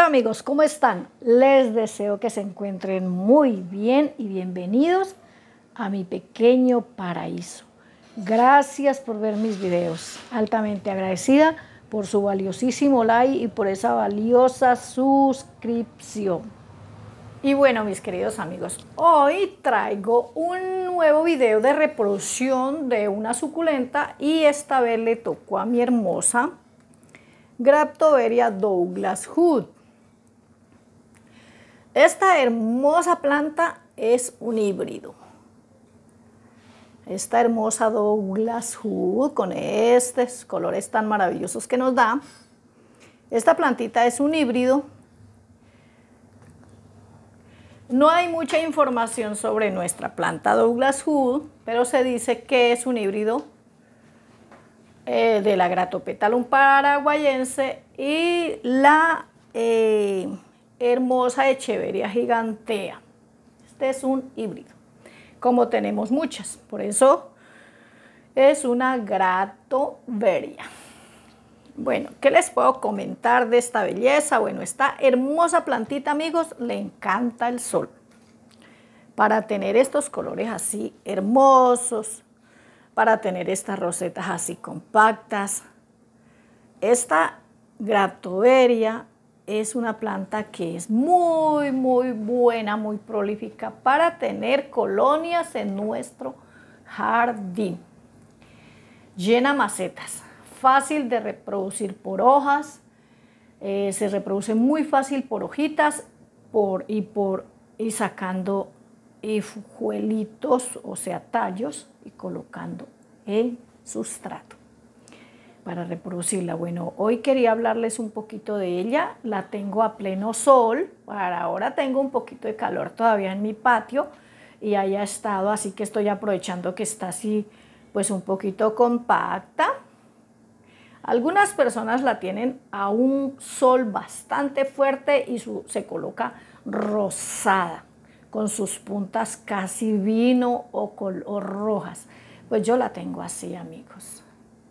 Hola amigos, ¿cómo están? Les deseo que se encuentren muy bien y bienvenidos a mi pequeño paraíso. Gracias por ver mis videos. Altamente agradecida por su valiosísimo like y por esa valiosa suscripción. Y bueno, mis queridos amigos, hoy traigo un nuevo video de reproducción de una suculenta y esta vez le tocó a mi hermosa Graptoveria Douglas Hood. Esta hermosa planta es un híbrido. Esta hermosa Douglas Hood con estos colores tan maravillosos que nos da. Esta plantita es un híbrido. No hay mucha información sobre nuestra planta Douglas Hood, pero se dice que es un híbrido de la Gratopetalum paraguayense y la hermosa Echeveria gigantea. Este es un híbrido, como tenemos muchas, por eso es una Gratoveria. Bueno, ¿qué les puedo comentar de esta belleza? Bueno, esta hermosa plantita, amigos, le encanta el sol. Para tener estos colores así hermosos, para tener estas rosetas así compactas. Esta Graptoveria es una planta que es muy buena, muy prolífica para tener colonias en nuestro jardín. Llena macetas, fácil de reproducir por hojas, se reproduce muy fácil por hojitas y sacando fujuelitos, o sea, tallos, y colocando en sustrato para reproducirla. Bueno, hoy quería hablarles un poquito de ella. La tengo a pleno sol. Para ahora tengo un poquito de calor todavía en mi patio y haya estado, así que estoy aprovechando que está así, pues un poquito compacta. Algunas personas la tienen a un sol bastante fuerte y se coloca rosada, con sus puntas casi vino o rojas. Pues yo la tengo así, amigos.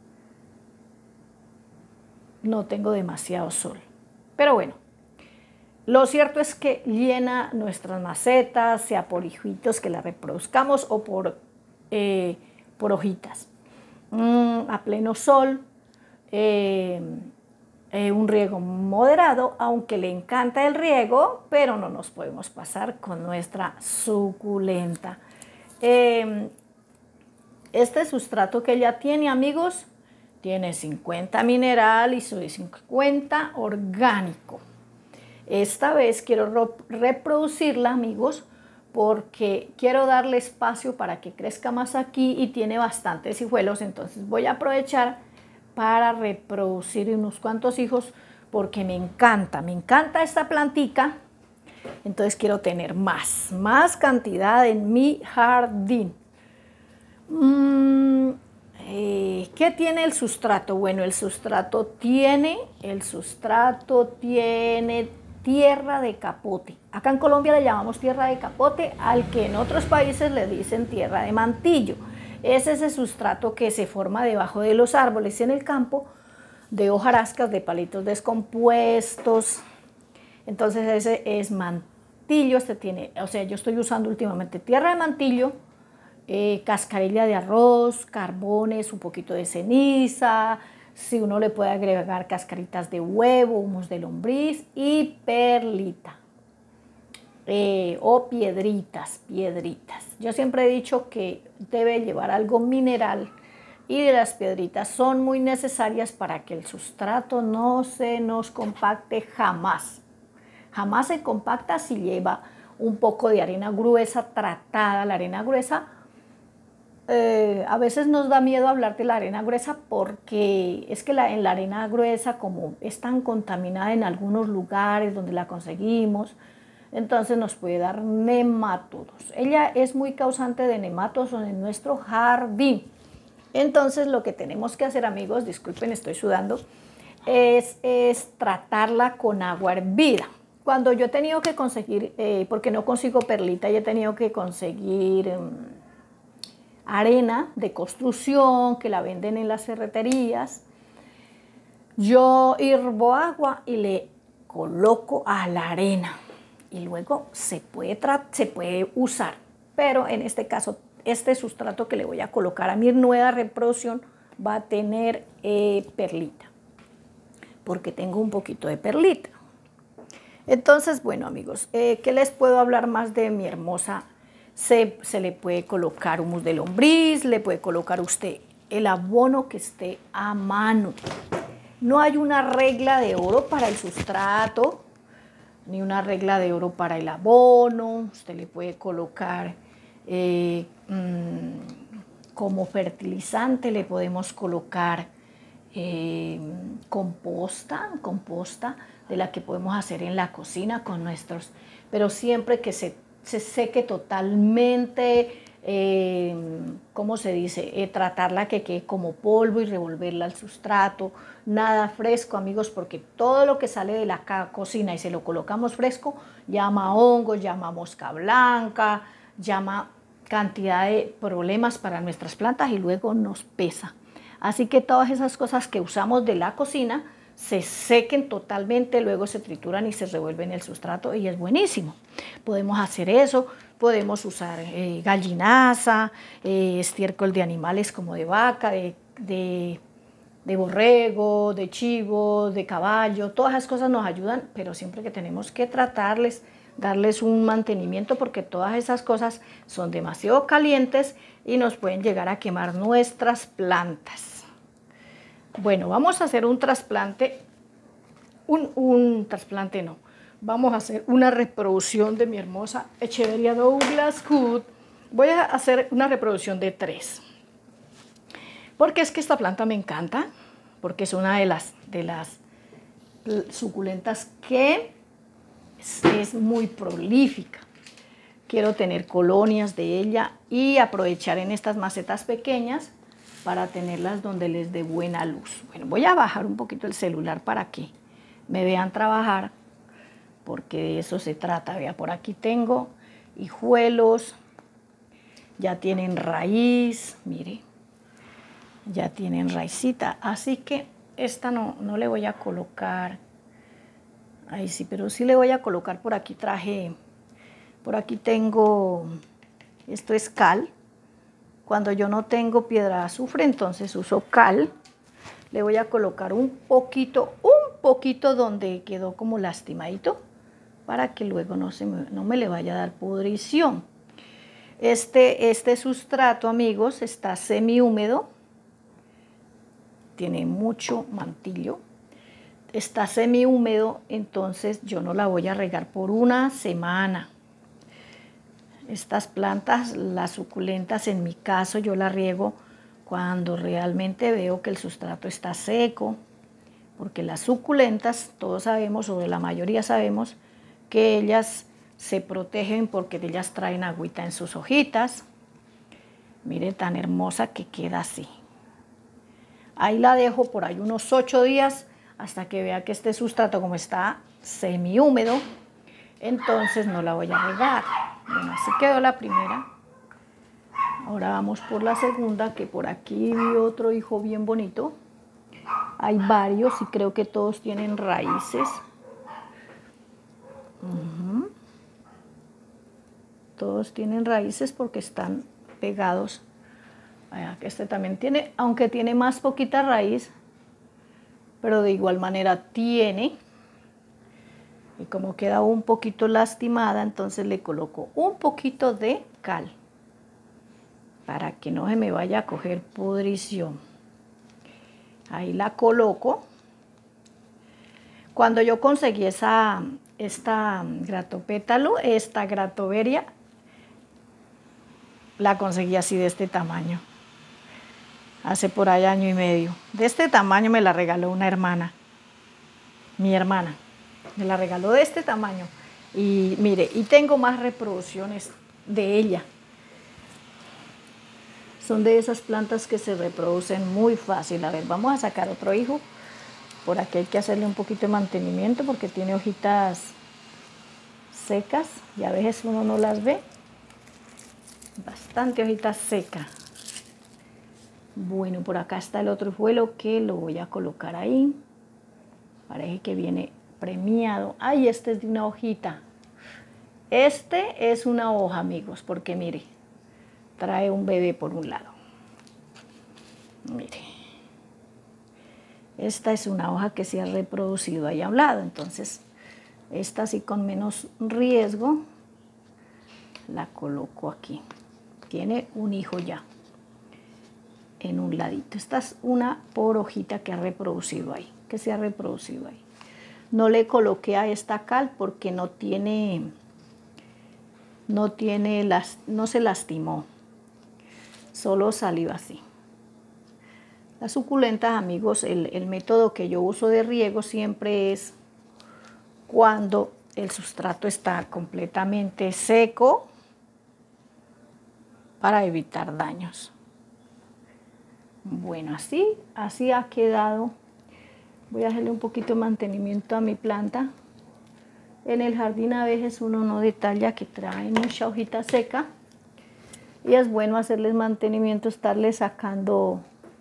No tengo demasiado sol. Pero bueno, lo cierto es que llena nuestras macetas, sea por hijitos que la reproduzcamos o por hojitas. A pleno sol, un riego moderado, aunque le encanta el riego, pero no nos podemos pasar con nuestra suculenta. Este sustrato que ella tiene, amigos, tiene 50 mineral y 50 orgánico. Esta vez quiero reproducirla, amigos, porque quiero darle espacio para que crezca más aquí y tiene bastantes hijuelos, entonces voy a aprovechar para reproducir unos cuantos hijos porque me encanta esta plantica. Entonces quiero tener más cantidad en mi jardín. ¿Qué tiene el sustrato? Bueno, el sustrato tiene tierra de capote. Acá en Colombia le llamamos tierra de capote, al que en otros países le dicen tierra de mantillo. Es ese sustrato que se forma debajo de los árboles en el campo, de hojarascas, de palitos descompuestos. Entonces ese es mantillo. O sea, yo estoy usando últimamente tierra de mantillo, cascarilla de arroz, carbones, un poquito de ceniza, si uno le puede agregar cascaritas de huevo, humus de lombriz y perlita. O piedritas. Yo siempre he dicho que debe llevar algo mineral y las piedritas son muy necesarias para que el sustrato no se nos compacte jamás. Jamás se compacta si lleva un poco de arena gruesa tratada. La arena gruesa, a veces nos da miedo hablar de la arena gruesa porque es que en la arena gruesa, como es tan contaminada en algunos lugares donde la conseguimos, entonces nos puede dar nematodos. Ella es muy causante de nematodos en nuestro jardín. Entonces lo que tenemos que hacer, amigos, disculpen, estoy sudando, es tratarla con agua hervida. Cuando yo he tenido que conseguir, porque no consigo perlita, yo he tenido que conseguir arena de construcción que la venden en las ferreterías, yo hirvo agua y le coloco a la arena y luego se puede usar, pero en este caso este sustrato que le voy a colocar a mi nueva reproducción va a tener perlita, porque tengo un poquito de perlita. Entonces, bueno amigos, ¿qué les puedo hablar más de mi hermosa? Se le puede colocar humus de lombriz, le puede colocar usted el abono que esté a mano. No hay una regla de oro para el sustrato, ni una regla de oro para el abono. Usted le puede colocar como fertilizante, le podemos colocar composta de la que podemos hacer en la cocina con nuestros, pero siempre que se seque totalmente, ¿cómo se dice? Tratarla que quede como polvo y revolverla al sustrato. Nada fresco, amigos, porque todo lo que sale de la cocina y se lo colocamos fresco, llama hongos, llama mosca blanca, llama cantidad de problemas para nuestras plantas y luego nos pesa. Así que todas esas cosas que usamos de la cocina se sequen totalmente, luego se trituran y se revuelven en el sustrato y es buenísimo. Podemos hacer eso, podemos usar gallinaza, estiércol de animales como de vaca, de borrego, de chivo, de caballo. Todas esas cosas nos ayudan, pero siempre que tenemos que tratarles, darles un mantenimiento, porque todas esas cosas son demasiado calientes y nos pueden llegar a quemar nuestras plantas. Bueno, vamos a hacer un trasplante, vamos a hacer una reproducción de mi hermosa Echeveria Douglas Hood. Voy a hacer una reproducción de 3, porque es que esta planta me encanta, porque es una de las suculentas que es muy prolífica. Quiero tener colonias de ella y aprovechar en estas macetas pequeñas para tenerlas donde les dé buena luz. Bueno, voy a bajar un poquito el celular para que me vean trabajar, porque de eso se trata. Vea, por aquí tengo hijuelos, ya tienen raíz, mire, ya tienen raicita, así que esta no le voy a colocar, ahí sí, pero sí le voy a colocar por aquí, por aquí tengo, esto es cal. Cuando yo no tengo piedra de azufre, entonces uso cal. Le voy a colocar un poquito donde quedó como lastimadito, para que luego no me le vaya a dar pudrición. Este sustrato, amigos, está semihúmedo, tiene mucho mantillo, está semihúmedo, entonces yo no la voy a regar por una semana. Estas plantas, las suculentas, en mi caso yo las riego cuando realmente veo que el sustrato está seco, porque las suculentas, todos sabemos, o la mayoría sabemos, que ellas se protegen porque ellas traen agüita en sus hojitas. Mire tan hermosa que queda así. Ahí la dejo por ahí unos 8 días hasta que vea que este sustrato, como está semihúmedo, entonces no la voy a regar. Bueno, así quedó la primera. Ahora vamos por la segunda, que por aquí vi otro hijo bien bonito. Hay varios y creo que todos tienen raíces. Todos tienen raíces porque están pegados. Este también tiene, aunque tiene más poquita raíz, pero de igual manera tiene. Y como queda un poquito lastimada, entonces le coloco un poquito de cal para que no se me vaya a coger pudrición. Ahí la coloco. Cuando yo conseguí esta gratoveria, la conseguí así de este tamaño. Hace por ahí 1 año y medio. De este tamaño me la regaló una hermana, mi hermana. Me la regaló de este tamaño. Y mire, y tengo más reproducciones de ella. Son de esas plantas que se reproducen muy fácil. A ver, vamos a sacar otro hijo. Por aquí hay que hacerle un poquito de mantenimiento porque tiene hojitas secas y a veces uno no las ve. Bastante hojitas secas. Bueno, por acá está el otro hijuelo que lo voy a colocar ahí. Parece que viene apremiado. Ay, este es de una hojita. Este es una hoja, amigos, porque mire, trae un bebé por un lado. Mire, esta es una hoja que se ha reproducido ahí a un lado, entonces esta sí con menos riesgo la coloco aquí. Tiene un hijo ya en un ladito. Esta es una por hojita que ha reproducido ahí, que se ha reproducido ahí. No le coloqué a esta cal porque no se lastimó, solo salió así. Las suculentas, amigos, el método que yo uso de riego siempre es cuando el sustrato está completamente seco para evitar daños. Bueno, así ha quedado. Voy a hacerle un poquito de mantenimiento a mi planta. En el jardín a veces uno no detalla que trae mucha hojita seca y es bueno hacerles mantenimiento, estarles sacando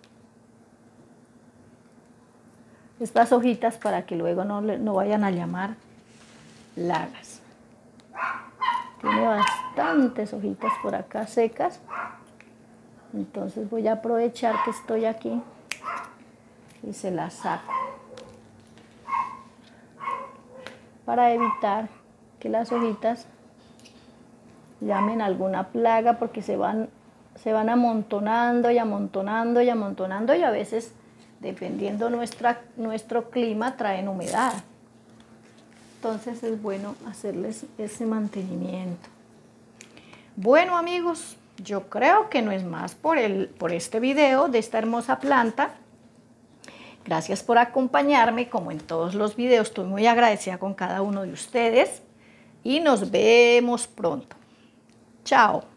estas hojitas para que luego no vayan a llamar plagas. Tiene bastantes hojitas por acá secas, entonces voy a aprovechar que estoy aquí y se las saco para evitar que las hojitas llamen alguna plaga, porque se van amontonando y amontonando y amontonando, y a veces, dependiendo nuestro clima, traen humedad. Entonces es bueno hacerles ese mantenimiento. Bueno, amigos, yo creo que no es más por este video de esta hermosa planta. Gracias por acompañarme, como en todos los videos. Estoy muy agradecida con cada uno de ustedes y nos vemos pronto. Chao.